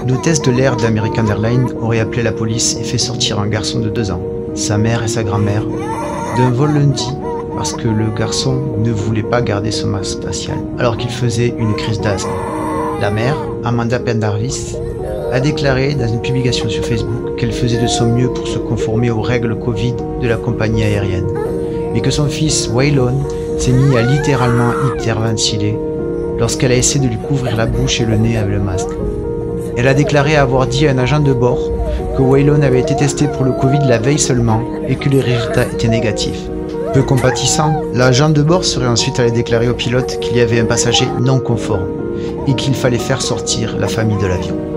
L'hôtesse de l'air d'American Airlines aurait appelé la police et fait sortir un garçon de 2 ans, sa mère et sa grand-mère, d'un vol lundi parce que le garçon ne voulait pas garder son masque facial alors qu'il faisait une crise d'asthme. La mère, Amanda Pendarvis, a déclaré dans une publication sur Facebook qu'elle faisait de son mieux pour se conformer aux règles Covid de la compagnie aérienne, mais que son fils Waylon s'est mis à littéralement hyperventiler lorsqu'elle a essayé de lui couvrir la bouche et le nez avec le masque. Elle a déclaré avoir dit à un agent de bord que Waylon avait été testé pour le Covid la veille seulement et que les résultats étaient négatifs. Peu compatissant, l'agent de bord serait ensuite allé déclarer au pilote qu'il y avait un passager non conforme et qu'il fallait faire sortir la famille de l'avion.